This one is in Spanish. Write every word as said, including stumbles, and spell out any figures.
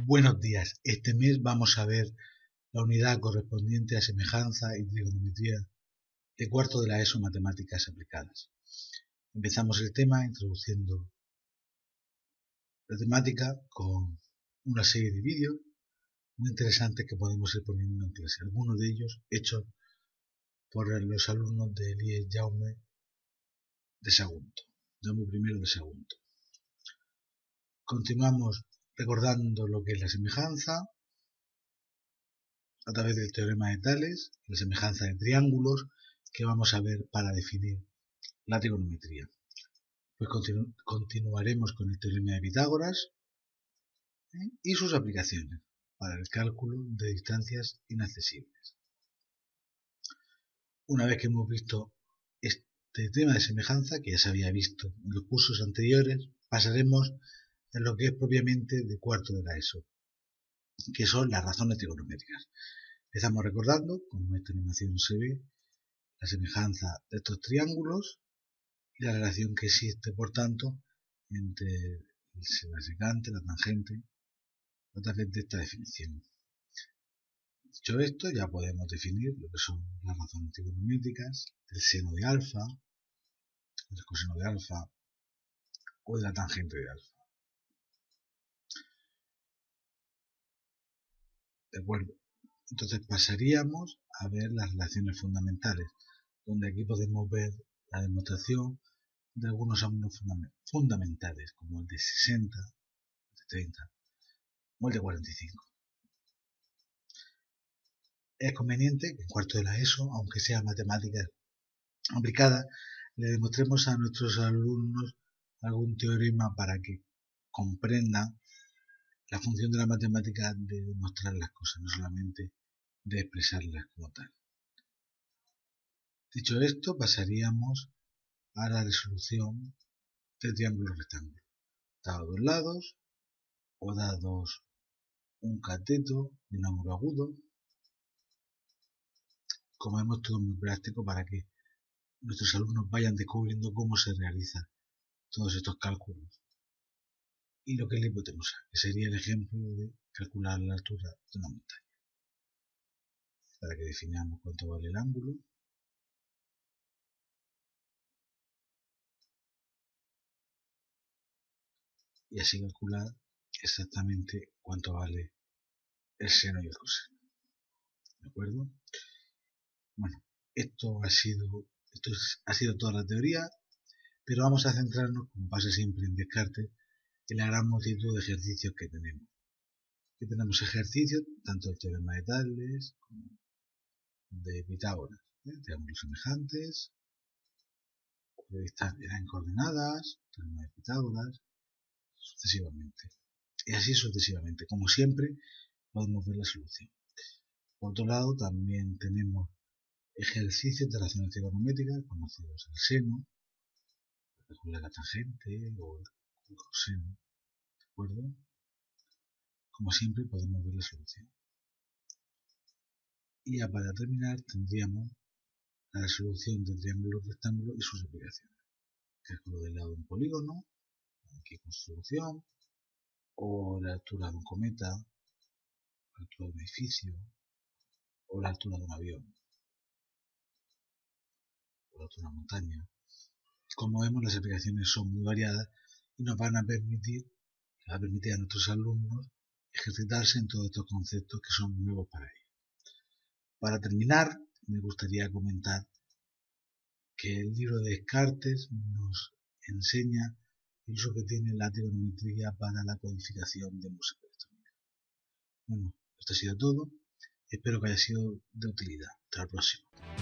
Buenos días. Este mes vamos a ver la unidad correspondiente a semejanza y trigonometría de cuarto de la ESO Matemáticas Aplicadas. Empezamos el tema introduciendo la temática con una serie de vídeos muy interesantes que podemos ir poniendo en clase. Algunos de ellos hechos por los alumnos de Elías Jaume de Sagunto, Jaume primero de Sagunto. Continuamos recordando lo que es la semejanza a través del teorema de Tales, la semejanza de triángulos que vamos a ver para definir la trigonometría. Pues continu continuaremos con el teorema de Pitágoras ¿eh? y sus aplicaciones para el cálculo de distancias inaccesibles. Una vez que hemos visto este tema de semejanza, que ya se había visto en los cursos anteriores, pasaremos a lo que es propiamente de cuarto de la ESO, que son las razones trigonométricas. Empezamos recordando, como esta animación se ve, la semejanza de estos triángulos y la relación que existe, por tanto, entre la secante, la tangente, a través de esta definición. Dicho esto, ya podemos definir lo que son las razones trigonométricas del seno de alfa, del coseno de alfa o de la tangente de alfa. ¿De acuerdo? Entonces pasaríamos a ver las relaciones fundamentales, donde aquí podemos ver la demostración de algunos ángulos fundamentales, como el de sesenta, el de treinta o el de cuarenta y cinco. Es conveniente que en cuarto de la ESO, aunque sea matemáticas aplicadas, le demostremos a nuestros alumnos algún teorema para que comprendan la función de la matemática de demostrar las cosas, no solamente de expresarlas como tal. Dicho esto, pasaríamos a la resolución de triángulos rectángulos, dados dos lados o dados un cateto y un ángulo agudo. Como vemos, todo muy práctico para que nuestros alumnos vayan descubriendo cómo se realizan todos estos cálculos. Y lo que es la hipotenusa, que sería el ejemplo de calcular la altura de una montaña. Para que definamos cuánto vale el ángulo. Y así calcular exactamente cuánto vale el seno y el coseno. ¿De acuerdo? Bueno, esto ha sido, esto ha sido toda la teoría, pero vamos a centrarnos, como pasa siempre en Descartes, en la gran multitud de ejercicios que tenemos. Que tenemos ejercicios, tanto del teorema de Tales como de Pitágoras, ¿eh? Triángulos semejantes, de distancias en coordenadas, teorema de Pitágoras, sucesivamente. Y así sucesivamente. Como siempre, podemos ver la solución. Por otro lado, también tenemos ejercicios de razones trigonométricas, conocidos el seno, para calcular la tangente o el coseno. ¿De acuerdo? Como siempre, podemos ver la solución. Y ya para terminar, tendríamos la resolución del triángulo rectángulo y sus aplicaciones. Cálculo del lado de un polígono, aquí con solución, o la altura de un cometa, la altura de un edificio, o la altura de un avión, o la altura de una montaña. Como vemos, las aplicaciones son muy variadas y nos van a permitir, va a permitir a nuestros alumnos ejercitarse en todos estos conceptos que son nuevos para ellos. Para terminar, me gustaría comentar que el libro de Descartes nos enseña el uso que tiene la trigonometría para la codificación de música electrónica. Bueno, esto ha sido todo. Espero que haya sido de utilidad. Hasta la próxima.